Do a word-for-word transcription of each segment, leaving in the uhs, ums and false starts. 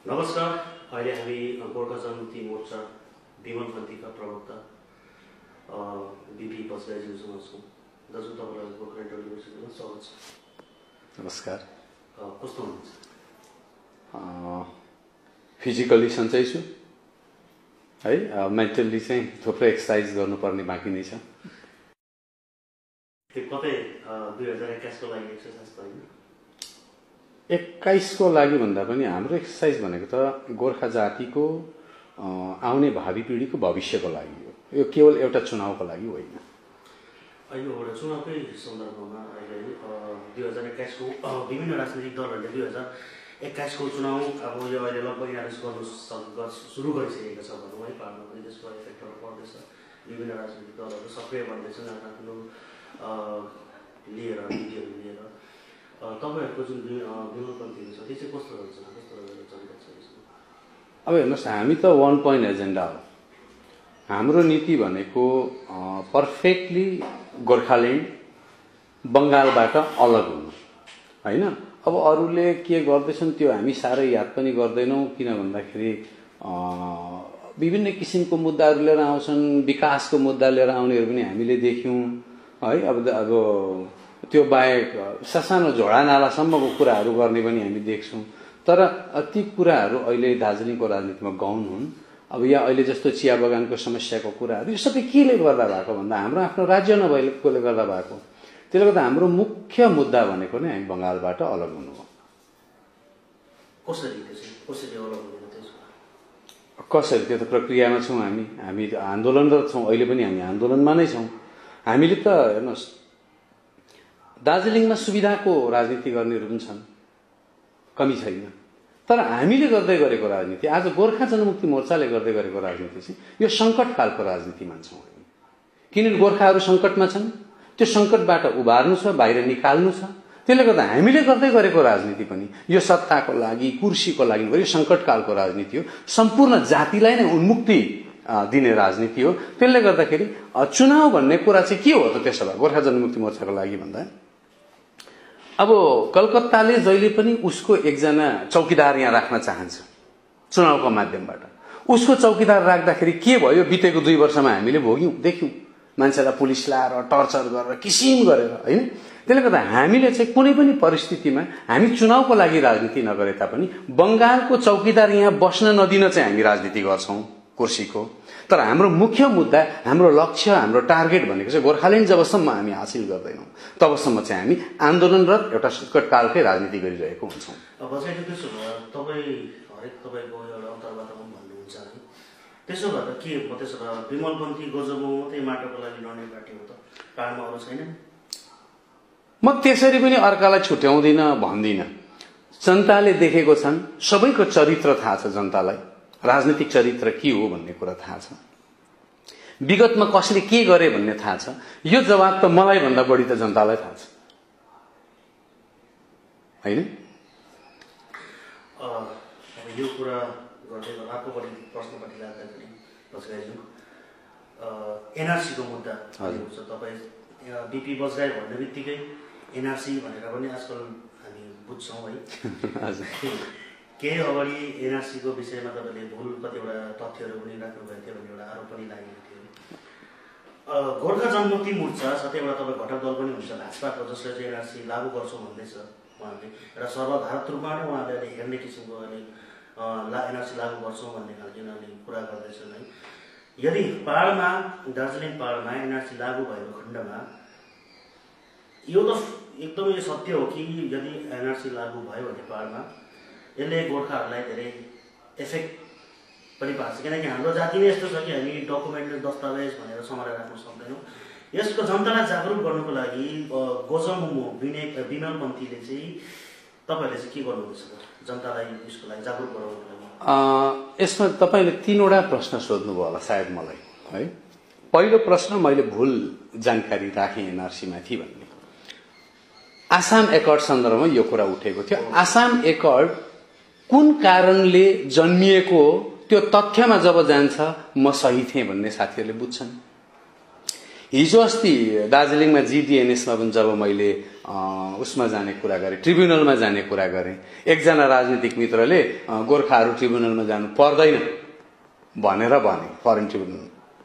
नमस्कार। अहिले हामी गोर्खा जनमुक्ति मोर्चा विमलपन्थीका प्रवक्ता बिपी बस्गाईज्यूसँग छौँ। दाजु तपाईँलाई गोर्खा युनिभर्सिटीमा स्वागत छ। नमस्कार। कस्तो हुनुहुन्छ? फिजिकली सन्चै छु है, मेन्टली चाहिँ थुप्रै एक्सर्साइज गर्नुपर्ने बाँकी नै छ। कतै दुई हजार एक्काइसको लागि एक्सर्साइज त होइन? एक्काइसको लागि भन्दा पनि हाम्रो एक्सर्साइज भनेको त गोर्खा जातिको आउने भावी पिँढीको भविष्यको लागि हो। यो केवल एउटा चुनावको लागि होइन। अहिले एउटा चुनावकै सन्दर्भमा अहिले दुई हजार एक्काइसको विभिन्न राजनीतिक दलहरूले दुई हजार एक्काइसको चुनाव अब यो अहिले लगभग एनालाइज गर्नु सुरु गरिसकेको छ भनौँ है। पाहाडमा पनि त्यसको इफेक्टहरू पर्दैछ। विभिन्न राजनीतिक दलहरू सक्रिय बन्दैछन् आफ्नो लिएर नीतिहरू लिएर। तपाईँहरूको जुन विमलपन्थीहरू छ त्यो चाहिँ कस्तो रहन्छ, कस्तो चलिरहेको छ? अब हेर्नुहोस्, हामी त वान पोइन्ट एजेन्डा हो। हाम्रो नीति भनेको पर्फेक्टली गोर्खाल्यान्ड बङ्गालबाट अलग हुनु होइन। अब अरूले के गर्दैछन् त्यो हामी साह्रै याद पनि गर्दैनौँ, किन भन्दाखेरि विभिन्न किसिमको मुद्दाहरू लिएर आउँछन्। विकासको मुद्दा लिएर आउनेहरू पनि हामीले देख्यौँ है। अब अब त्यो बाहेक ससानो झोडा नालासम्मको कुराहरू गर्ने पनि हामी देख्छौँ। तर ती कुराहरू अहिले दार्जिलिङको राजनीतिमा गौण हुन्। अब यहाँ अहिले जस्तो चिया बगानको समस्याको कुराहरू यो सबै केले गर्दा भएको भन्दा हाम्रो आफ्नो राज्य नभएकोले गर्दा भएको। त्यसले गर्दा हाम्रो मुख्य मुद्दा भनेको नै हामी बङ्गालबाट अलग हुनु हो। कसरी कसरी अलग हुनु? कसरी त्यो त प्रक्रियामा छौँ हामी। हामी आन्दोलनरत छौँ, अहिले पनि हामी आन्दोलनमा नै छौँ। हामीले त हेर्नुहोस्, दार्जिलिङमा सुविधाको राजनीति गर्नेहरू पनि छन्, कमी छैन। तर हामीले गर्दै गरेको राजनीति, आज गोर्खा जनमुक्ति मोर्चाले गर्दै गरेको राजनीति चाहिँ यो सङ्कटकालको राजनीति मान्छौँ हामी। किनभने गोर्खाहरू सङ्कटमा छन्, त्यो सङ्कटबाट उबार्नु छ, बाहिर निकाल्नु छ। त्यसले गर्दा हामीले गर्दै गरेको राजनीति पनि यो सत्ताको लागि, कुर्सीको लागि यो सङ्कटकालको राजनीति हो। सम्पूर्ण जातिलाई नै उन्मुक्ति दिने राजनीति हो। त्यसले गर्दाखेरि चुनाव भन्ने कुरा चाहिँ के हो त? त्यसो भए गोर्खा जनमुक्ति मोर्चाको लागि भन्दा अब कलकत्ताले जहिले पनि उसको एकजना चौकीदार यहाँ राख्न चाहन्छ चुनावको माध्यमबाट। उसको चौकीदार राख्दाखेरि के भयो? बितेको दुई वर्षमा हामीले भोग्यौँ, देख्यौँ। मान्छेलाई पुलिस लाएर टर्चर गरेर किसिम गरेर होइन। त्यसले गर्दा हामीले चाहिँ कुनै पनि परिस्थितिमा हामी चुनावको लागि राजनीति नगरे तापनि बङ्गालको चौकीदार यहाँ बस्न नदिन चाहिँ हामी राजनीति गर्छौँ कुर्सीको। तर हाम्रो मुख्य मुद्दा, हाम्रो लक्ष्य, हाम्रो टार्गेट भनेको चाहिँ गोर्खाल्यान्ड जबसम्म हामी हासिल गर्दैनौँ तबसम्म चाहिँ हामी आन्दोलनरत एउटा सङ्कटकालकै राजनीति गरिरहेको हुन्छौँ। अब चाहिँ त्यसो भए तपाईँ हरेक तपाईँको एउटा अन्तर्वातावरण भन्नुहुन्छ है। त्यसो भए त के हो? त्यसो भए विमलपन्थी गजबो मात्रै माटोको लागि लड्ने पार्टी हो त? पाहाडमा अरू छैन? म त्यसरी पनि अर्कालाई छुट्याउँदिनँ, भन्दिनँ। जनताले देखेको छन्, सबैको चरित्र थाहा छ जनतालाई। राजनीतिक चरित्र के हो भन्ने कुरा थाहा छ। विगतमा कसले के गरे भन्ने थाहा छ। यो जवाब त मलाई भन्दा बढी त जनतालाई थाहा छ होइन? अब यो कुरा गर्दै अर्को बढी प्रश्नपट्टि लाग्दाखेरि बस्गाईज्यू एनआरसीको मुद्दा हुन्छ। तपाईँ बिपी बस्गाई भन्ने बित्तिकै एनआरसी भनेर पनि आजकल हामी बुझ्छौँ है। केही अगाडि एनआरसीको विषयमा तपाईँले भुल कतिवटा तथ्यहरू पनि राख्नुभएको थियो भन्ने एउटा आरोप पनि लागेको थियो। गोर्खा जनमुक्ति मोर्चा साथै एउटा तपाईँ घटक दल पनि हुन्छ भाजपाको, जसले चाहिँ एनआरसी लागू गर्छौँ भन्दैछ। उहाँले एउटा सर्वभारत रूपमा नै उहाँले अहिले हेर्ने किसिमको अहिले ला एनआरसी लागू गर्छौँ भन्ने खालको उनीहरूले कुरा गर्दैछन् है। यदि पाहाडमा, दार्जिलिङ पाहाडमा एनआरसी लागू भएको खण्डमा यो त एकदमै सत्य हो कि यदि एनआरसी लागू भयो भने पाहाडमा यसले गोर्खाहरूलाई धेरै एफेक्ट पनि पार्छ। किनकि हाम्रो जाति नै यस्तो छ कि हामी डकुमेन्ट दस्तावेज भनेर सम्हालेर राख्न सक्दैनौँ। यसको जनतालाई जागरुक गर्नुको लागि गोजमुमो विनय विमलपन्थीले चाहिँ तपाईँहरूले चाहिँ के गर्नुहुँदैछ जनतालाई यसको लागि जागरुक गराउनुको लागि? यसमा तपाईँले तीनवटा प्रश्न सोध्नुभयो होला सायद मलाई है। पहिलो प्रश्न, मैले भुल जानकारी राखेँ एनआरसीमाथि भन्ने। आसाम एकर्ड सन्दर्भमा यो कुरा उठेको थियो। आसाम एकर्ड कुन कारणले जन्मिएको त्यो तथ्यमा जब जान्छ म सही थिएँ भन्ने साथीहरूले बुझ्छन्। हिजो अस्ति दार्जिलिङमा जिडिएनएसमा पनि जब मैले उसमा जाने कुरा गरेँ, ट्रिब्युनलमा जाने कुरा गरेँ, एकजना राजनीतिक मित्रले गोर्खाहरू ट्रिब्युनलमा जानु पर्दैन भनेर भने, फरेन ट्रिब्युनल।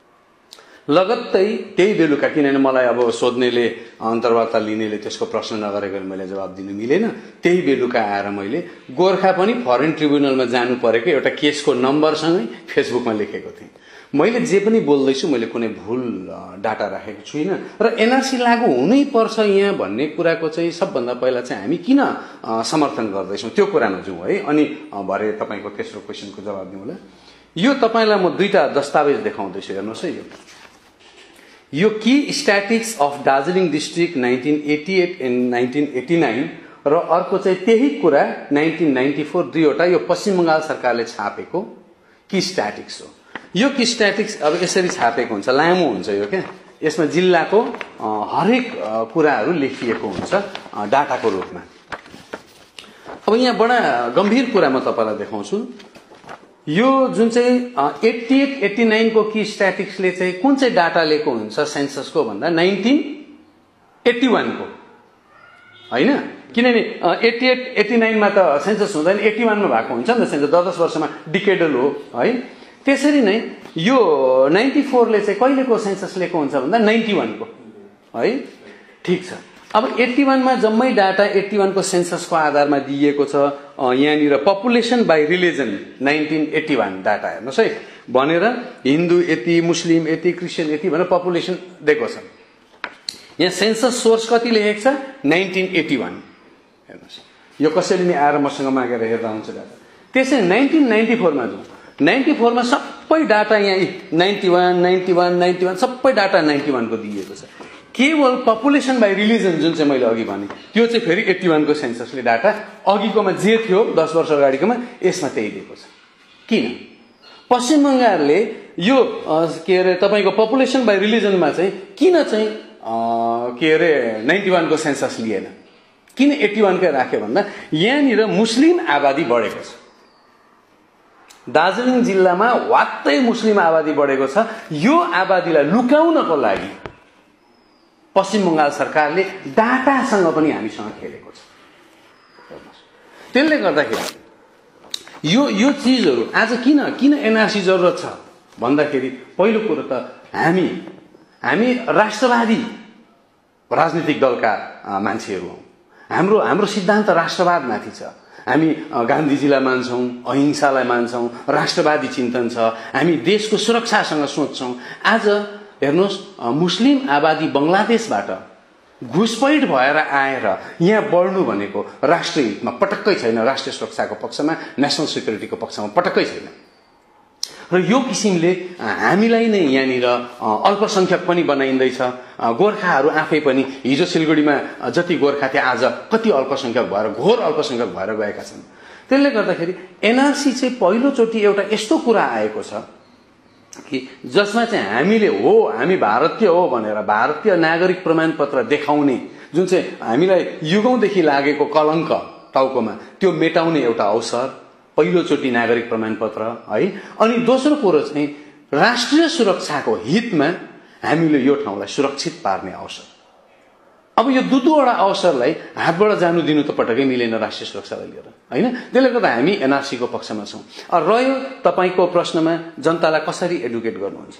लगत्तै त्यही बेलुका, किनभने मलाई अब सोध्नेले अन्तर्वार्ता लिनेले त्यसको प्रश्न नगरेको मैले जवाब दिनु मिलेन, त्यही बेलुका आएर मैले गोर्खा पनि फरेन ट्रिब्युनलमा जानु परेको एउटा केसको नम्बरसँगै फेसबुकमा लेखेको थिएँ। मैले जे पनि बोल्दैछु मैले कुनै भुल डाटा राखेको छुइनँ र एनआरसी लागू हुनै पर्छ यहाँ भन्ने कुराको चाहिँ सबभन्दा पहिला चाहिँ हामी किन समर्थन गर्दैछौँ त्यो कुरामा जाउँ है, अनि भरे तपाईँको तेस्रो क्वेसनको जवाब दिउँला। यो तपाईँलाई म दुईटा दस्तावेज देखाउँदैछु, हेर्नुहोस् है। यो यो की statistics of Darjeeling district nineteen eighty eight and nineteen eighty nine र अर्को चाहिँ त्यही कुरा नाइन्टिन नाइन्टी फोर, दुईवटा यो पश्चिम बङ्गाल सरकारले छापेको की स्ट्याटिक्स हो। यो की स्ट्याटिक्स अब यसरी छापेको हुन्छ, लामो हुन्छ यो क्या, यसमा जिल्लाको हरेक कुराहरू लेखिएको हुन्छ डाटाको रूपमा। अब यहाँ बडा गम्भीर कुरा म तपाईँलाई देखाउँछु। यो जुन चाहिँ एट्टी एट एट्टी नाइन को की स्ट्याटिक्सले चाहिँ कुन चाहिँ डाटा लिएको हुन्छ सेन्ससको भन्दा नाइन्टिन एट्टी वान को होइन, किनभने एट्टी एट एट्टी नाइनमा त सेन्सस हुँदैन, एट्टी वानमा भएको हुन्छ नि त सेन्सस, दस दस वर्षमा डिकेडल हो है। त्यसरी नै यो नाइन्टी फोरले चाहिँ कहिलेको सेन्सस लिएको हुन्छ भन्दा नाइन्टी वानको है। ठिक छ, अब एट्टी वानमा जम्मै डाटा एट्टी वानको सेन्ससको आधारमा दिइएको छ। यहाँनिर population by religion nineteen eighty one data हेर्नुहोस् है, भनेर हिन्दू यति, मुस्लिम यति, क्रिस्चियन यति भनेर पपुलेसन दिएको छ। यहाँ सेन्सस सोर्स कति लेखेको छ नाइन्टिन एट्टी वान, हेर्नुहोस् यो कसैले नि आएर मसँग मागेर हेर्दा हुन्छ डाटा। त्यसै नाइन्टिन नाइन्टी फोरमा जाउँ, नाइन्टी फोरमा सबै डाटा यहाँ ninety one ninety one ninety one सबै डाटा नाइन्टी वानको दिइएको छ। केवल पपुलेसन बाई रिलिजन जुन चाहिँ मैले अघि भने त्यो चाहिँ फेरि एट्टी वानको सेन्ससले डाटा अघिकोमा जे थियो दस वर्ष अगाडिकोमा यसमा त्यही दिएको छ। किन पश्चिम बङ्गालले यो के अरे तपाईँको पपुलेसन बाई रिलिजनमा चाहिँ किन चाहिँ के अरे नाइन्टी वानको सेन्सस लिएन, किन एट्टी वानकै राख्यो भन्दा यहाँनिर मुस्लिम आबादी बढेको छ। दार्जिलिङ जिल्लामा वात्तै मुस्लिम आबादी बढेको छ। यो आबादीलाई लुकाउनको लागि पश्चिम बङ्गाल सरकारले डाटासँग पनि हामीसँग खेलेको छ। त्यसले गर्दाखेरि यो यो चिजहरू आज किन किन एनआरसी जरुरत छ भन्दाखेरि पहिलो कुरो त हामी हामी राष्ट्रवादी राजनीतिक दलका मान्छेहरू हौँ। हाम्रो हाम्रो सिद्धान्त राष्ट्रवादमाथि छ। हामी गान्धीजीलाई मान्छौँ, अहिंसालाई मान्छौँ, राष्ट्रवादी चिन्तन छ, हामी देशको सुरक्षासँग सोच्छौँ। आज हेर्नुहोस् मुस्लिम आबादी बङ्गलादेशबाट घुसपैठ भएर आएर यहाँ बढ्नु भनेको राष्ट्रिय हितमा पटक्कै छैन, राष्ट्रिय सुरक्षाको पक्षमा, नेसनल सिक्युरिटीको पक्षमा पटक्कै छैन। र यो किसिमले हामीलाई नै यहाँनिर अल्पसंख्यक पनि बनाइँदैछ। गोर्खाहरू आफै पनि हिजो सिलगढीमा जति गोर्खा थिए आज कति अल्पसंख्यक भएर घोर अल्पसंख्यक भएर गएका छन्। त्यसले गर्दाखेरि एनआरसी चाहिँ पहिलोचोटि एउटा यस्तो कुरा आएको छ कि जसमा चाहिँ हामीले हो हामी भारतीय हो भनेर भारतीय नागरिक प्रमाणपत्र देखाउने जुन चाहिँ हामीलाई युगौंदेखि लागेको कलंक टाउकोमा त्यो मेटाउने एउटा अवसर, पहिलोचोटि नागरिक प्रमाणपत्र है। अनि दोस्रो कुरो चाहिँ राष्ट्रिय सुरक्षाको हितमा हामीले यो ठाउँलाई सुरक्षित पार्ने अवसर। अब यो दुईवटा अवसरलाई हातबाट जानु दिनु त पटक्कै मिलेन राष्ट्रिय सुरक्षालाई लिएर हैन। त्यसले गर्दा हामी एनआरसीको पक्षमा छौं। रह्यो तपाईको प्रश्नमा जनतालाई कसरी एडुकेट गर्नुहुन्छ,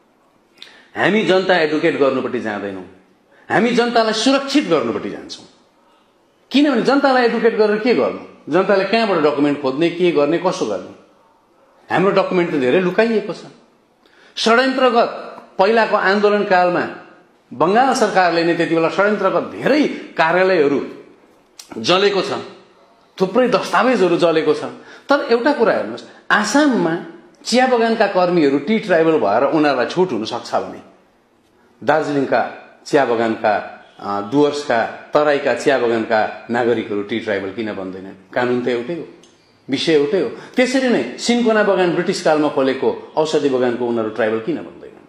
हामी जनता एडुकेट गर्नुपट्टि जाँदैनौं, हामी जनतालाई सुरक्षित गर्नुपट्टि जान्छौं। किनभने जनतालाई एडुकेट गरेर के गर्नु, जनताले कहाँबाट डकुमेन्ट खोज्ने, के गर्ने, कसो गर्ने। हाम्रो डकुमेन्ट त धेरै लुकाइएको छ। षड्यन्त्रगत पहिलाको आन्दोलन कालमा बंगाल सरकारले नै त्यति बेला षड्यन्त्रगत धेरै कार्यालयहरू जलेको छ, थुप्रै दस्तावेजहरू जलेको छ। तर एउटा कुरा हेर्नुहोस्, आसाममा चिया बगानका कर्मीहरू टी ट्राइबल भएर उनीहरूलाई छुट हुन सक्छ भने दार्जिलिङका चिया बगानका डुवर्सका तराईका चिया बगानका नागरिकहरू टी ट्राइबल किन बन्दैनन्? कानून त एउटै हो, विषय एउटै हो। त्यसरी नै सिन्कोना बगान ब्रिटिस कालमा खोलेको औषधि बगानको उनीहरू ट्राइबल किन बन्दैनन्?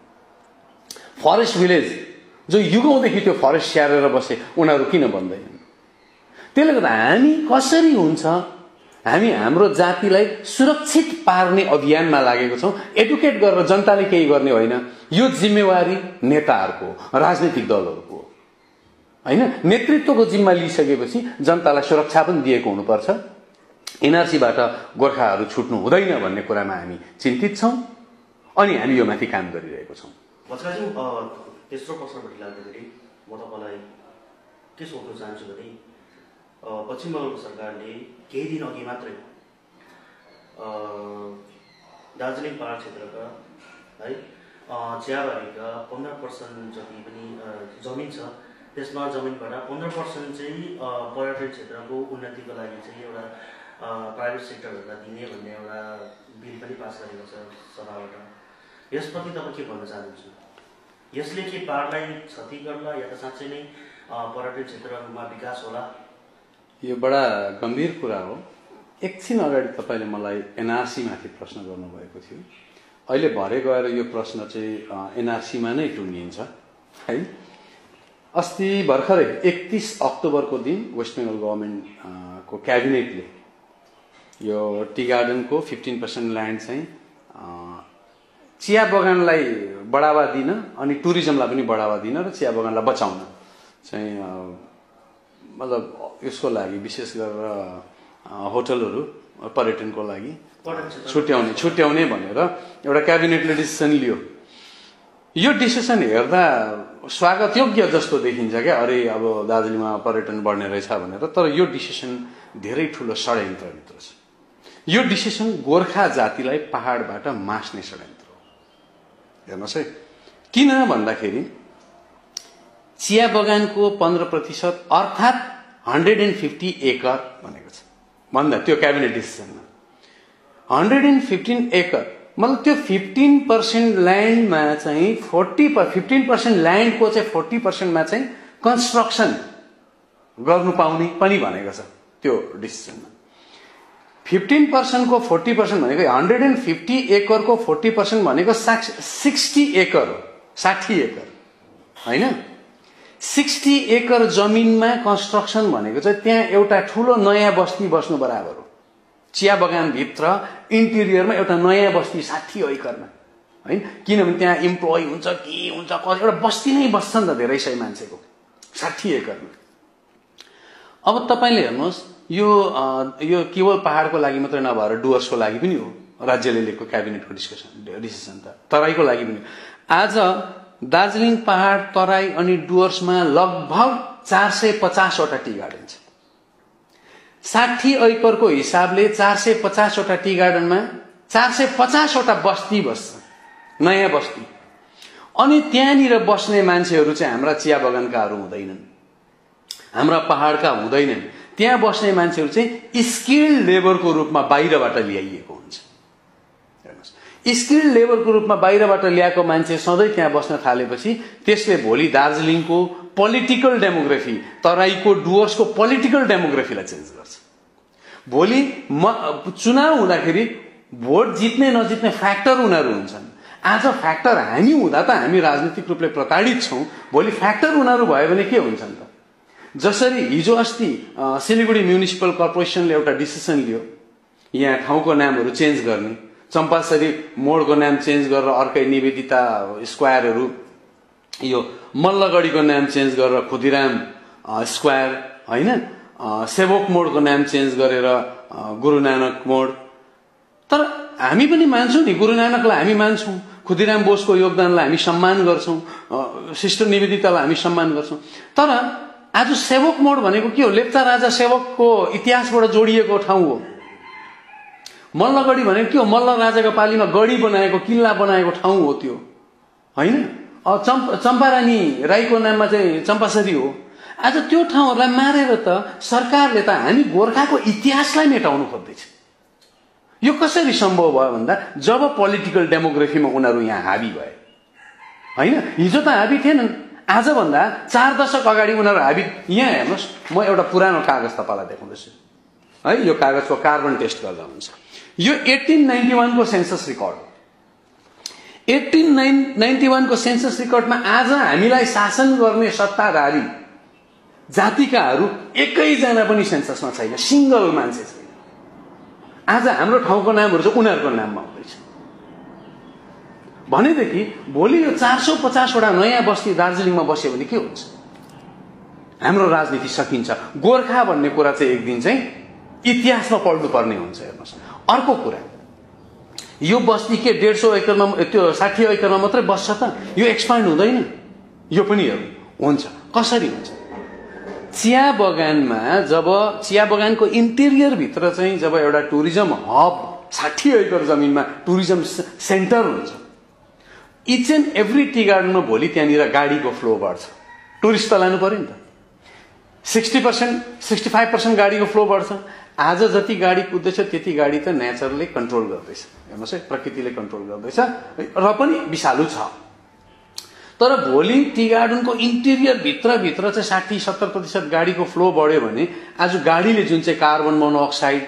फरेस्ट भिलेज जो युगौंदेखि त्यो फरेस्ट स्याहारेर बसे उनीहरू किन बन्दैनन्? त्यसले गर्दा हामी कसरी हुन्छ, हामी हाम्रो जातिलाई सुरक्षित पार्ने अभियानमा लागेको छौं। एडुकेट गरेर जनताले केही गर्ने होइन। यो जिम्मेवारी नेताहरूको, राजनीतिक दलहरूको होइन। नेतृत्वको जिम्मा लिइसकेपछि जनतालाई सुरक्षा पनि दिएको हुनुपर्छ। एनआरसीबाट गोर्खाहरू छुट्नु हुँदैन भन्ने कुरामा हामी चिन्तित छौं अनि हामी यो माथि काम गरिरहेको छौं। भजकाजी, तेस्रो प्रश्नपट्टि लाग्दाखेरि म तपाईँलाई के सोध्न चाहन्छु भने पश्चिम बङ्गालको सरकारले केही दिन अघि मात्रै दार्जिलिङ पहाड क्षेत्रका है चियाबारीका पन्ध्र पर्सेन्ट जति पनि जमिन छ त्यसमा जमिनबाट पन्ध्र पर्सेन्ट चाहिँ पर्यटन क्षेत्रको उन्नतिको लागि चाहिँ एउटा प्राइभेट सेक्टरहरूलाई दिने भन्ने एउटा बिल पनि पास गरेको छ सभाबाट। यसप्रति तपाईँ के भन्न चाहनुहुन्छ? यसले के पहाडलाई क्षति गर्ला या त साँच्चै नै पर्यटन क्षेत्रहरूमा विकास होला? यो बडा गम्भीर कुरा हो। एकछिन अगाडि तपाईँले मलाई एनआरसी माथि प्रश्न गर्नुभएको थियो। अहिले भरे गएर यो प्रश्न चाहिँ एनआरसीमा नै टुङ्गिन्छ है। अस्ति भर्खरै एकतीस अक्टोबरको दिन वेस्ट बेङ्गल गभर्मेन्टको क्याबिनेटले यो टी गार्डनको फिफ्टिन पर्सेन्ट ल्यान्ड चाहिँ चिया बगानलाई बढावा दिन अनि टुरिज्मलाई पनि बढावा दिन र चिया बगानलाई बचाउन चाहिँ मतलब यसको लागि विशेष गरेर होटलहरू पर्यटनको लागि छुट्याउने छुट्याउने भनेर एउटा क्याबिनेटले डिसिसन लियो। यो डिसिसन हेर्दा स्वागत योग्य जस्तो देखिन्छ क्या, अरे अब दार्जिलिङमा पर्यटन बढ्ने रहेछ भनेर। तर यो डिसिसन धेरै ठुलो षड्यन्त्रभित्र छ। यो डिसिसन गोर्खा जातिलाई पहाडबाट मास्ने षड्यन्त्र हो। हेर्नुहोस् है, किन भन्दाखेरि चिया बगानको पन्ध्र प्रतिशत अर्थात् हन्ड्रेड एन्ड फिफ्टी एकर भनेको छ भन्दा त्यो क्याबिनेट डिसिसनमा हन्ड्रेड एन्ड फिफ्टिन एकर मतलब त्यो फिफ्टिन पर्सेन्ट ल्यान्डमा चाहिँ फोर्टी फिफ्टिन पर्सेन्ट ल्यान्डको चाहिँ फोर्टी पर्सेन्टमा चाहिँ कन्स्ट्रक्सन गर्नु पाउने पनि भनेको छ त्यो डिसिसनमा। फिफ्टिन पर्सेन्टको फोर्टी पर्सेन्ट भनेको हन्ड्रेड एन्ड फिफ्टी एकरको फोर्टी पर्सेन्ट भनेको सिक्सटी एकर हो, साठी एकर होइन। सिक्सटी एकर जमिनमा कन्स्ट्रक्सन भनेको चाहिँ त्यहाँ एउटा ठुलो नयाँ बस्ती बस्नु बराबर हो। चिया बगानभित्र इन्टिरियरमा एउटा नयाँ बस्ती साठी एकरमा होइन, किनभने त्यहाँ इम्प्लोइ हुन्छ के हुन्छ एउटा बस्ती नै बस्छ नि त धेरै सय मान्छेको साठी एकरमा। अब तपाईँले हेर्नुहोस्, यो यो केवल पहाडको लागि मात्रै नभएर डुवर्सको लागि पनि हो। राज्यले लिएको क्याबिनेटको डिस्कसन डिसिसन त तराईको लागि पनि। आज दार्जिलिङ पहाड, तराई अनि डुवर्समा लगभग चार सय पचासवटा टी गार्डन छ। साठी एकरको हिसाबले चार सय पचासवटा टी गार्डनमा चार सय पचासवटा बस्ती बस्छ, नयाँ बस्ती। अनि त्यहाँनिर बस्ने मान्छेहरू चाहिँ हाम्रा चिया बगानकाहरू हुँदैनन्, हाम्रा पहाडका हुँदैनन्। त्यहाँ बस्ने मान्छेहरू चाहिँ स्किल्ड लेबरको रूपमा बाहिरबाट ल्याइएको हुन्छ। हेर्नुहोस्, स्किल्ड लेबरको रूपमा बाहिरबाट ल्याएको मान्छे सधैँ त्यहाँ बस्न थालेपछि त्यसले भोलि दार्जिलिङको पोलिटिकल डेमोग्राफी, तराईको डुवर्सको पोलिटिकल डेमोग्राफीलाई चेन्ज गर्छ। भोलि म चुनाव हुँदाखेरि भोट जित्ने नजित्ने फ्याक्टर उनीहरू हुन्छन्। आज फ्याक्टर हामी हुँदा त हामी राजनीतिक रूपले प्रताडित छौं, भोलि फ्याक्टर उनीहरू भयो भने के हुन्छ त? जसरी हिजो अस्ति सिलिगुडी म्युनिसिपल कर्पोरेसनले एउटा डिसिसन लियो यहाँ ठाउँको नामहरू चेन्ज गर्ने, चम्पासरी मोडको नाम चेन्ज गरेर अर्कै निवेदिता स्क्वायरहरू, यो मल्लगढीको नाम चेन्ज गरेर खुदिराम स्क्वायर होइन, सेवक मोडको नाम चेन्ज गरेर गुरु नानक मोड। तर हामी पनि मान्छौं नि, गुरु नानकलाई हामी मान्छौं, खुदिराम बोसको योगदानलाई हामी सम्मान गर्छौं, सिस्टर निवेदितालाई हामी सम्मान गर्छौं। तर आज सेवक मोड भनेको के हो? लेप्चा राजा सेवकको इतिहासबाट जोडिएको ठाउँ हो। मल्लगढी भनेको के हो? मल्ल राजाको पालीमा गढी बनाएको, किल्ला बनाएको ठाउँ हो त्यो होइन। चम्पारानी राईको नाममा चाहिँ चम्पासरी हो। आज त्यो ठाउँहरूलाई मारेर त सरकारले त हामी गोर्खाको इतिहासलाई मेटाउनु खोज्दैछ। यो कसरी सम्भव भयो भन्दा जब पोलिटिकल डेमोग्राफीमा उनीहरू यहाँ हावी भए होइन। हिजो त हावी थिएनन्, आजभन्दा चार दशक अगाडि उनीहरू हावी। यहाँ हेर्नुहोस्, म एउटा पुरानो कागज तपाईँलाई देखाउँदैछु है। यो कागजको कार्बन टेस्ट गर्दा हुन्छ। यो एट्टिन नाइन्टी वान को census record. Eighteen ninety one को सेन्सस रिकर्डमा आज हामीलाई शासन गर्ने सत्ताधारी जातिकाहरू एकैजना पनि सेन्ससमा छैन, सिंगल मान्छे छैन। आज हाम्रो ठाउँको नामहरू चाहिँ उनीहरूको नाममा हुँदैछ भनेदेखि भोलि यो चार सौ पचासवटा नयाँ बस्ती दार्जिलिङमा बस्यो भने के हुन्छ? हाम्रो राजनीति सकिन्छ। गोर्खा भन्ने कुरा चाहिँ एक दिन चाहिँ इतिहासमा पढ्नु पर्ने हुन्छ। हेर्नुहोस्, अर्को कुरा, यो बस्ती के डेढ सौ एकरमा त्यो साठी एकरमा मात्रै बस्छ त? यो एक्सपान्ड हुँदैन? यो पनि हुन्छ। कसरी हुन्छ? चिया बगानमा जब चिया बगानको इन्टेरियर भित्र चाहिँ जब एउटा टुरिज्म हब साठी एकड़ जमिनमा टुरिज्म सेन्टर हुन्छ, इच एन्ड एभ्री टी गार्डनमा भोलि त्यहाँनिर गाडीको फ्लो बढ्छ। टुरिस्ट त लानु पर्यो नि त। Sixty percent sixty five percent गाडीको फ्लो बढ्छ। आज जति गाडी कुद्दैछ त्यति गाडी त नेचरले कन्ट्रोल गर्दैछ। हेर्नुहोस् है, प्रकृतिले कन्ट्रोल गर्दैछ र पनि विषालु छ। तर भोलि टी गार्डनको इन्टेरियर भित्रभित्र चाहिँ साठी सत्तर प्रतिशत गाडीको फ्लो बढ्यो भने आज गाडीले जुन चाहिँ कार्बन मोनोअक्साइड,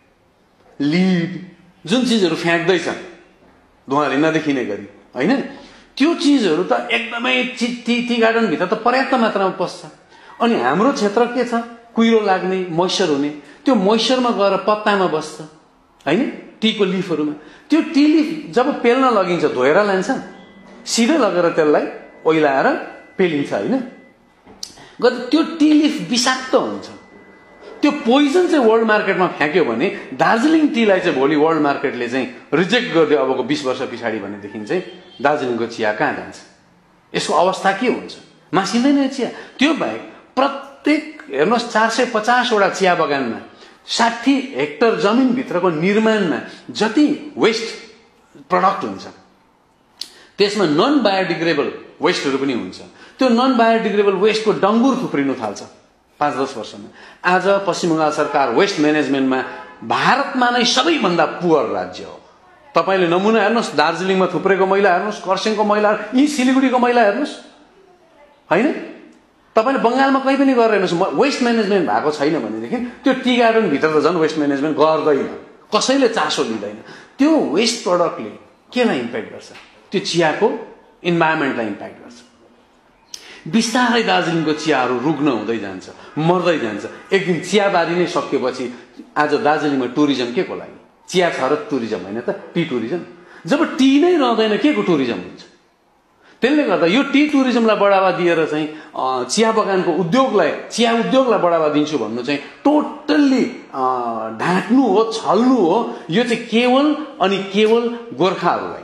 लिड जुन चिजहरू फ्याँक्दैछ धुवाँले नदेखिने गरी, होइन, त्यो चिजहरू त एकदमै टी टी गार्डनभित्र त पर्याप्त मात्रामा पस्छ। अनि हाम्रो क्षेत्र के छ? कुहिरो लाग्ने, मोइस्चर हुने। त्यो मोइस्चरमा गएर पत्तामा बस्छ, होइन, टीको लिफहरूमा। त्यो टी लिफ जब पेल्न लगिन्छ धोएर लान्छ, सिधै लगेर त्यसलाई ओइलाएर पेलिन्छ, होइन। गत त्यो टी लिफ विषाक्त हुन्छ। त्यो पोइजन चाहिँ वर्ल्ड मार्केटमा फ्याँक्यो भने दार्जिलिङ टीलाई चाहिँ भोलि वर्ल्ड मार्केटले चाहिँ रिजेक्ट गरिदियो अबको बीस वर्ष पछाडि भनेदेखि चाहिँ दार्जिलिङको चिया कहाँ जान्छ? यसको अवस्था के हुन्छ? मासिँदैन चिया। त्यो बाहेक प्रत्येक हेर्नुहोस् चार सय पचासवटा चिया बगानमा साठी हेक्टर जमिनभित्रको निर्माणमा जति वेस्ट प्रडक्ट हुन्छ त्यसमा नन बायोडिग्रेडेबल वेस्टहरू पनि हुन्छ। त्यो नन बायोडिग्रेडेबल वेस्टको डङ्गुर थुप्रिनु थाल्छ पाँच दस वर्षमा। आज पश्चिम बङ्गाल सरकार वेस्ट म्यानेजमेन्टमा भारतमा नै सबैभन्दा पुवर राज्य हो। तपाईँले नमुना हेर्नुहोस्, दार्जिलिङमा थुप्रेको महिला हेर्नुहोस्, खरसाङको महिला, यी सिलिगुडीको महिला हेर्नुहोस्, होइन। तपाईँले बङ्गालमा कहीँ पनि गरेर हेर्नुहोस्, वेस्ट म्यानेजमेन्ट भएको छैन भनेदेखि त्यो टी गार्डनभित्र त झन् वेस्ट म्यानेजमेन्ट गर्दैन, कसैले चासो लिँदैन। त्यो वेस्ट प्रडक्टले केलाई इम्प्याक्ट गर्छ? त्यो चियाको इन्भाइरोमेन्टलाई इम्प्याक्ट गर्छ। बिस्तारै दार्जिलिङको चियाहरू रुग्न हुँदै जान्छ, मर्दै जान्छ। एक दिन चियाबारी नै सकिएपछि आज दार्जिलिङमा टुरिज्म के को लागि? चिया छ र टुरिज्म होइन त, टी टुरिज्म। जब टी नै रहँदैन के को टुरिज्म हुन्छ? त्यसले गर्दा यो टी टुरिज्मलाई बढावा दिएर चाहिँ चिया बगानको उद्योगलाई, चिया उद्योगलाई बढावा दिन्छु भन्नु चाहिँ टोटल्ली ढाँट्नु हो, छल्नु हो। यो चाहिँ केवल अनि केवल गोर्खाहरूलाई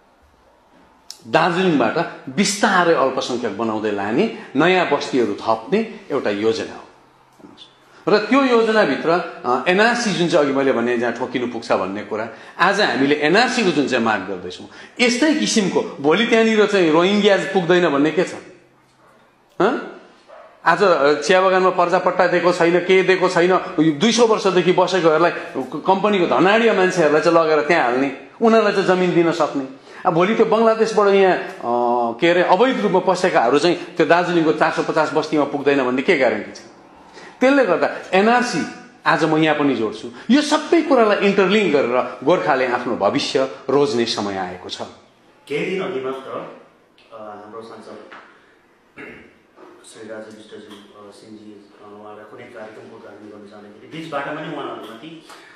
दार्जिलिङबाट बिस्तारै अल्पसंख्यक बनाउँदै लाने, नयाँ बस्तीहरू थप्ने एउटा योजना हो। र त्यो योजनाभित्र एनआरसी जुन चाहिँ अघि मैले भने जहाँ ठोकिनु पुग्छ भन्ने कुरा, आज हामीले एनआरसीको जुन चाहिँ माग गर्दैछौँ, यस्तै किसिमको भोलि त्यहाँनिर चाहिँ रोहिङ्ग्या पुग्दैन भन्ने के छ? आज चिया बगानमा पर्जापट्टा दिएको छैन, के दिएको छैन, दुई सौ वर्षदेखि बसेकोहरूलाई कम्पनीको धनाढ्य मान्छेहरूलाई चाहिँ लगेर त्यहाँ हाल्ने, उनीहरूलाई चाहिँ जमिन दिन सक्ने। अब भोलि त्यो बङ्गलादेशबाट यहाँ के अरे अवैध रूपमा पसेकाहरू चाहिँ त्यो दार्जिलिङको चार सौ पचास बस्तीमा पुग्दैन भन्ने के ग्यारेन्टी छ? त्यसले गर्दा एनआरसी आज म यहाँ पनि जोड्छु। यो सबै कुरालाई इन्टरलिङ्क गरेर गोर्खाले आफ्नो भविष्य रोज्ने समय आएको छ। केही दिन अघि मात्र हाम्रो सांसद श्री राजु विष्टजी सिंहजी उहाँलाई कुनै कार्यक्रमको उद्घाटन गर्न जाँदाखेरि बिच बाटोमा नै उहाँहरूमाथि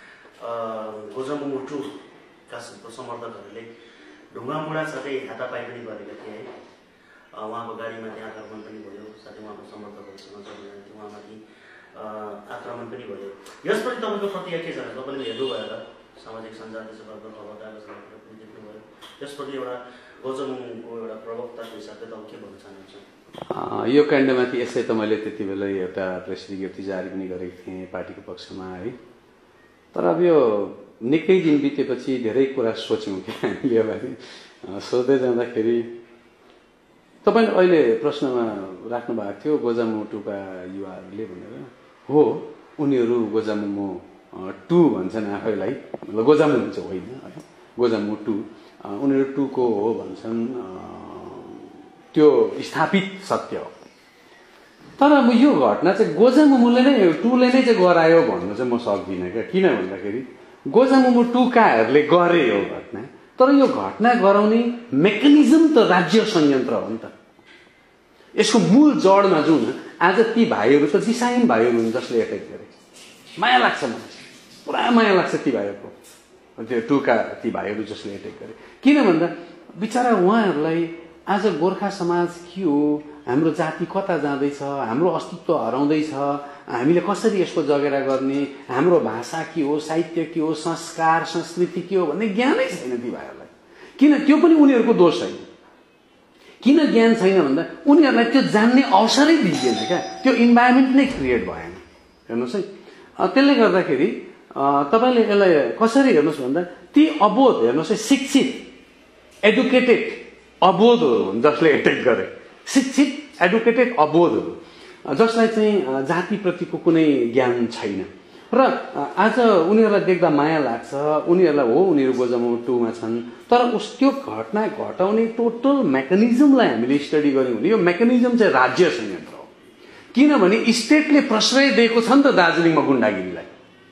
गोजमुमुटुका समर्थकहरूले ढुङ्गामुढा साथै हातापाई पनि गरेका थिए है। उहाँको गाडीमा त्यहाँ आक्रमण पनि भयो, साथै उहाँको समर्थकहरूसँग जमिन थियो, उहाँमाथि आक्रमण पनि भयो। यसपछि तपाईँको प्रतिक्रिया के छ? तपाईँले हेर्नुभयो होला सामाजिक सञ्जाल त्यसो खबर कागजमा पनि देख्नुभयो। यसप्रति एउटा गोजमुको एउटा प्रवक्ताको हिसाबले तपाईँ के भन्न चाहनुहुन्छ? यो काण्डमाथि यसै त मैले त्यति बेला एउटा प्रेस विज्ञप्ति जारी पनि गरेको थिएँ पार्टीको पक्षमा है। तर अब यो निकै दिन बितेपछि धेरै कुरा सोच्यौँ कि हामीले अब सोच्दै जाँदाखेरि तपाईँले अहिले प्रश्नमा राख्नु भएको थियो गोजामुटुका युवाहरूले भनेर। हो, उनीहरू गोजामुमो टू भन्छन् आफैलाई, गोजामुमो चाहिँ होइन है, गोजामुमो टू, उनीहरू टूको हो भन्छन्। त्यो स्थापित सत्य हो। तर अब यो घटना चाहिँ गोजामुमोले नै टूले नै चाहिँ गरायो भन्नु चाहिँ म सक्दिनँ क्या। किन भन्दाखेरि गोजामुमो टूकाहरूले गरे यो घटना, तर यो घटना गराउने मेकानिजम त राज्य संयन्त्र हो नि त। यसको मूल जडमा जाउँ न। आज ती भाइहरू त दिशाहीन भाइहरू हुन् जसले एट्याक गरे। माया लाग्छ मलाई। पुरा माया लाग्छ ती भाइहरूको, त्यो टुका ती भाइहरू जसले एटेक गरे। किन भन्दा बिचरा उहाँहरूलाई आज गोर्खा समाज के हो, हाम्रो जाति कता जाँदैछ, हाम्रो अस्तित्व हराउँदैछ, हामीले कसरी यसको जगेरा गर्ने, हाम्रो भाषा के हो, साहित्य के हो, संस्कार संस्कृति के हो भन्ने ज्ञानै छैन ती भाइहरूलाई। किन? त्यो पनि उनीहरूको दोष छैन। किन ज्ञान छैन भन्दा उनीहरूलाई त्यो जान्ने अवसरै दिइएन क्या, त्यो इन्भाइरोमेन्ट नै क्रिएट भएन। हेर्नुहोस् है, त्यसले गर्दाखेरि तपाईँले यसलाई कसरी हेर्नुहोस् भन्दा ती अबोध, हेर्नुहोस् है, शिक्षित एडुकेटेड अबोधहरू हुन् जसले एटेक गरे। शिक्षित एडुकेटेड अबोधहरू जसलाई चाहिँ जातिप्रतिको कुनै ज्ञान छैन र आज उनीहरूलाई देख्दा माया लाग्छ, उनीहरूलाई हो उनीहरू गोजमाउ टूमा छन्, तर उस त्यो घटना घटाउने टोटल मेकानिजमलाई हामीले स्टडी गऱ्यौँ भने यो मेकानिजम चाहिँ राज्य संयन्त्र हो। किनभने स्टेटले प्रश्रय दिएको छ नि त दार्जिलिङमा गुण्डागिरीलाई।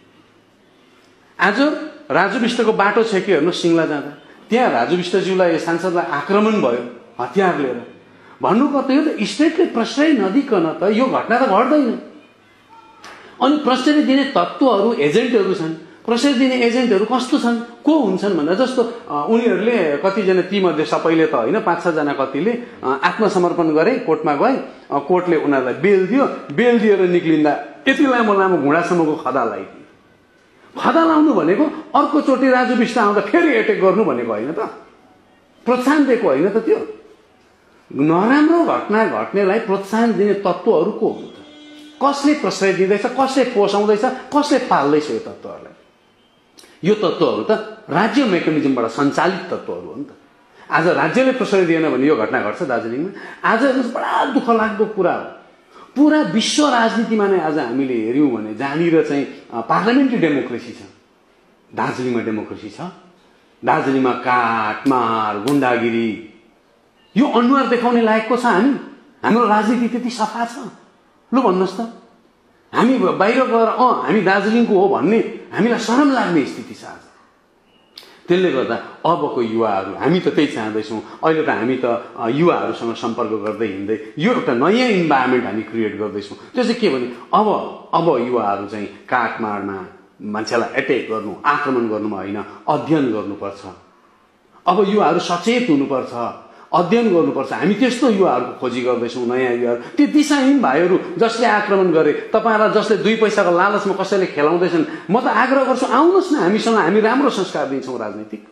आज राजु विष्टको बाटो छ कि हेर्नु सिङ्ला जाँदा, त्यहाँ राजु विष्टज्यूलाई सांसदलाई आक्रमण भयो हतियार लिएर। भन्नुपर्दा यो त स्टेटले प्रश्रय नदिकन त यो घटना त घट्दैन। अनि प्रश्रय दिने तत्त्वहरू एजेन्टहरू छन्। प्रश्रय दिने एजेन्टहरू कस्तो छन्, को हुन्छन् भन्दा जस्तो उनीहरूले कतिजना तीमध्ये सबैले त होइन, पाँच छजना कतिले आत्मसमर्पण गरे, कोर्टमा गए, कोर्टले उनीहरूलाई बेल दियो, बेल दिएर निक्लिँदा यति लामो लामो घुँडासम्मको खदा लगाइदियो। खदा लाउनु भनेको अर्कोचोटि राजु विष्ट आउँदा फेरि एटेक गर्नु भनेको होइन त, प्रोत्साहन दिएको होइन त। त्यो नराम्रो घटना घट्नेलाई प्रोत्साहन दिने तत्त्वहरू को हुन् त? कसले प्रश्रय दिँदैछ, कसले पोसाउँदैछ, कसले पाल्दैछ यो तत्त्वहरूलाई? यो तत्त्वहरू त राज्य मेकानिजमबाट सञ्चालित तत्त्वहरू हो नि त। आज राज्यले प्रश्रय दिएन भने यो घटना घट्छ दार्जिलिङमा। आज बडा दुःख लाग्दो कुरा हो, पुरा विश्व राजनीतिमा नै आज हामीले हेऱ्यौँ भने जहाँनिर चाहिँ पार्लियामेन्ट्री डेमोक्रेसी छ, दार्जिलिङमा डेमोक्रेसी छ। दार्जिलिङमा काटमार गुण्डागिरी यो अनुहार देखाउने लायकको छ हामी? हाम्रो राजनीति त्यति सफा छ? लु भन्नुहोस् त। हामी बाहिर गएर अँ हामी दार्जिलिङको हो भन्ने हामीलाई शरम लाग्ने स्थिति छ आज। त्यसले गर्दा अबको युवाहरू, हामी त त्यही चाहँदैछौँ। अहिले त हामी त युवाहरूसँग सम्पर्क गर्दै हिँड्दै यो एउटा नयाँ इन्भाइरोमेन्ट हामी क्रिएट गर्दैछौँ। त्यो चाहिँ के भने अब अब युवाहरू चाहिँ काटमाडमा मान्छेलाई एटेक गर्नु, आक्रमण गर्नुमा होइन, अध्ययन गर्नुपर्छ। अब युवाहरू सचेत हुनुपर्छ, अध्ययन गर्नुपर्छ। हामी त्यस्तो युवाहरूको खोजी गर्दैछौँ, नयाँ युवाहरू। ती दिशाहीन भाइहरू जसले आक्रमण गरे, तपाईँहरूलाई जसले दुई पैसाको लालचमा कसैले खेलाउँदैछन्, म त आग्रह गर्छु आउनुहोस् न हामीसँग, हामी राम्रो संस्कार दिन्छौँ राजनीतिक।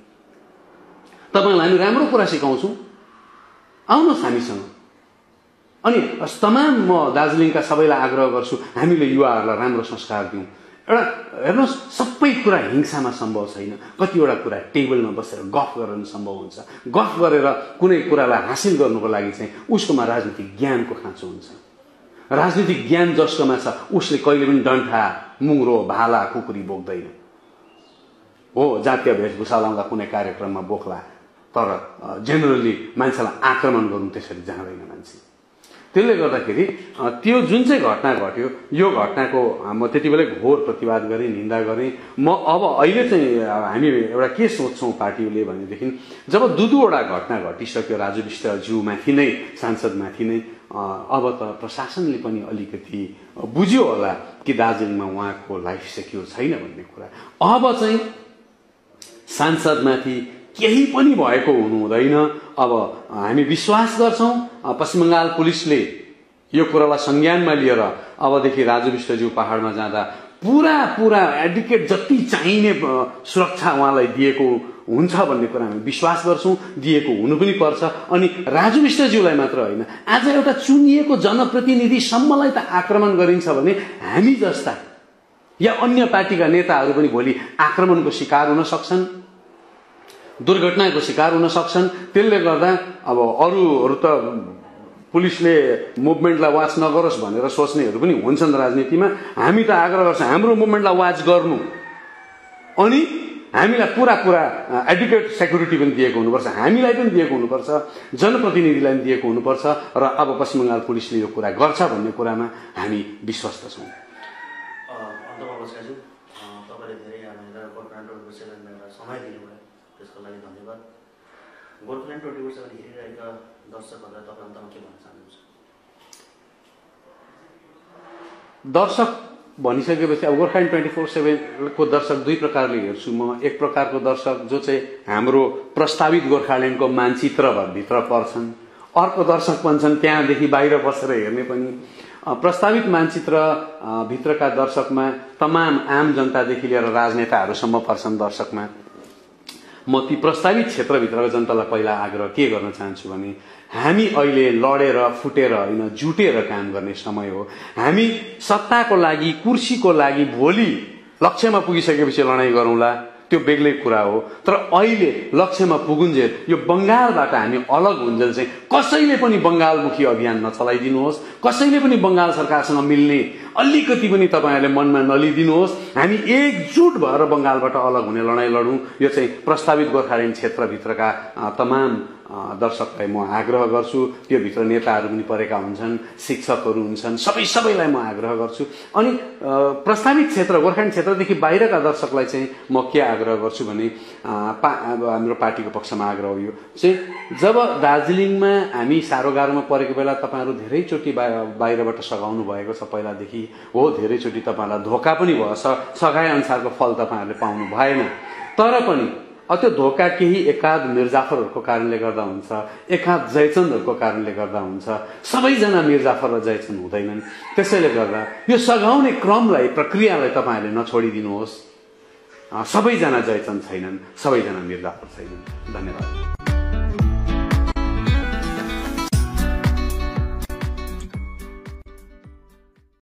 तपाईँलाई हामी राम्रो कुरा सिकाउँछौँ, आउनुहोस् हामीसँग। अनि तमाम म दार्जिलिङका सबैलाई आग्रह गर्छु हामीले युवाहरूलाई राम्रो संस्कार दिउँ। एउटा हेर्नुहोस्, सबै कुरा हिंसामा सम्भव छैन। कतिवटा कुरा टेबलमा बसेर गफ गरेर सम्भव हुन्छ। गफ गरेर कुनै कुरालाई हासिल गर्नुको लागि चाहिँ उसकोमा राजनीतिक ज्ञानको खाँचो हुन्छ। राजनीतिक ज्ञान जसकोमा छ उसले कहिले पनि डन्ठा, मुङ्रो, भाला, खुकुरी बोक्दैन। हो जातीय वेशभूषा लाउँदा कुनै कार्यक्रममा बोक्ला, तर जेनरली मान्छेलाई आक्रमण गर्नु त्यसरी जाँदैन मान्छे। त्यसले गर्दाखेरि त्यो जुन चाहिँ घटना घट्यो, यो घटनाको म त्यति बेलै घोर प्रतिवाद गरेँ, निन्दा गरेँ। म अब अहिले चाहिँ हामी एउटा के सोच्छौँ पार्टीले भनेदेखि, जब दुई दुईवटा घटना घटिसक्यो राजु विष्टज्यूमाथि नै, सांसदमाथि नै, अब त प्रशासनले पनि अलिकति बुझ्यो होला कि दार्जिलिङमा उहाँको लाइफ सेक्योर छैन भन्ने कुरा। अब चाहिँ सांसदमाथि केही पनि भएको हुनु हुँदैन। अब हामी विश्वास गर्छौँ पश्चिम बङ्गाल पुलिसले यो कुरालाई संज्ञानमा लिएर अबदेखि राजु विष्टज्यू पहाडमा जाँदा पुरा पुरा एडुकेट जति चाहिने सुरक्षा उहाँलाई दिएको हुन्छ भन्ने कुरा हामी विश्वास गर्छौँ, दिएको हुनु पनि पर्छ। अनि राजु विष्टज्यूलाई मात्र होइन, आज एउटा चुनिएको जनप्रतिनिधिसम्मलाई त आक्रमण गरिन्छ भने हामी जस्ता या अन्य पार्टीका नेताहरू पनि भोलि आक्रमणको शिकार हुन सक्छन्, दुर्घटनाको शिकार हुन सक्छन्। त्यसले गर्दा अब अरूहरू त पुलिसले मुभमेन्टलाई वाच नगरोस् भनेर सोच्नेहरू पनि हुन्छन् राजनीतिमा। हामी त आग्रह गर्छौँ हाम्रो मुभमेन्टलाई वाच गर्नु, अनि हामीलाई पुरा पुरा एडुकेट सेक्युरिटी पनि दिएको हुनुपर्छ, हामीलाई पनि दिएको हुनुपर्छ, जनप्रतिनिधिलाई पनि दिएको हुनुपर्छ। र अब पश्चिम बङ्गाल पुलिसले यो कुरा गर्छ भन्ने कुरामा हामी विश्वस्त छौँ। समय दिनुभयो त्यसको लागि धन्यवाद। गोर्खाल्यान्ड ट्वेन्टी सेभेन हेरिरहेका दर्शकहरूलाई तपाईँ अन्तमा के भन्न चाहनुहुन्छ? दर्शक भनिसकेपछि अब गोर्खाल्यान्ड ट्वेन्टी फोर सेभेनको दर्शक दुई प्रकारले हेर्छु म। एक प्रकारको दर्शक जो चाहिँ हाम्रो प्रस्तावित गोर्खाल्यान्डको मानचित्र भित्र पर्छन्, अर्को दर्शक भन्छन् त्यहाँदेखि बाहिर बसेर हेर्ने पनि। प्रस्तावित मानचित्र भित्रका दर्शकमा तमाम आम जनतादेखि लिएर राजनेताहरूसम्म पर्छन् दर्शकमा। म ती प्रस्तावित क्षेत्रभित्रको जनतालाई पहिला आग्रह के गर्न चाहन्छु भने हामी अहिले लडेर फुटेर होइन जुटेर काम गर्ने समय हो। हामी सत्ताको लागि कुर्सीको लागि भोलि लक्ष्यमा पुगिसकेपछि लडाईँ गरौँला, त्यो बेग्लै कुरा हो। तर अहिले लक्ष्यमा पुगुन्जेल यो बंगालबाट हामी अलग हुन्जेल चाहिँ कसैले पनि बंगालमुखी अभियान नचलाइदिनुहोस्, कसैले पनि बंगाल सरकारसँग मिल्ने अलिकति पनि तपाईहरुले मनमा नलिदिनुहोस्। हामी एकजुट भएर बंगालबाट अलग हुने लडाईँ लडौं। यो चाहिँ प्रस्तावित गोर्खाल्यान्ड क्षेत्रभित्रका तमाम दर्शकलाई म आग्रह गर्छु। त्यो भित्र नेताहरू पनि परेका हुन्छन्, शिक्षकहरू हुन्छन्, सबै सबैलाई म आग्रह गर्छु। अनि प्रस्तावित क्षेत्र गोर्खाल्यान्ड क्षेत्रदेखि बाहिरका दर्शकलाई चाहिँ म के आग्रह गर्छु भने पा, हाम्रो पार्टीको पक्षमा आग्रह हो यो चाहिँ जब दार्जिलिङमा हामी साह्रो गाह्रोमा परेको बेला तपाईहरु धेरैचोटि बाहिरबाट सघाउनु भएको छ पहिलादेखि हो, धेरैचोटि तपाईहरुलाई धोका पनि भयो, सघाए अनुसारको फल तपाईहरुले पाउनु भएन। तर पनि त्यो धोका केही एकाध मिर्जाफरहरूको कारणले गर्दा हुन्छ, एकाध जयचन्दहरूको कारणले गर्दा हुन्छ, सबैजना मिर्जाफर र जयचन्द हुँदैनन्। त्यसैले गर्दा यो सघाउने क्रमलाई प्रक्रियालाई तपाईहरुले नछोडिदिनुहोस्। सबैजना जयचन्द छैनन्, सबैजना मिर्जाफर छैनन्। धन्यवाद।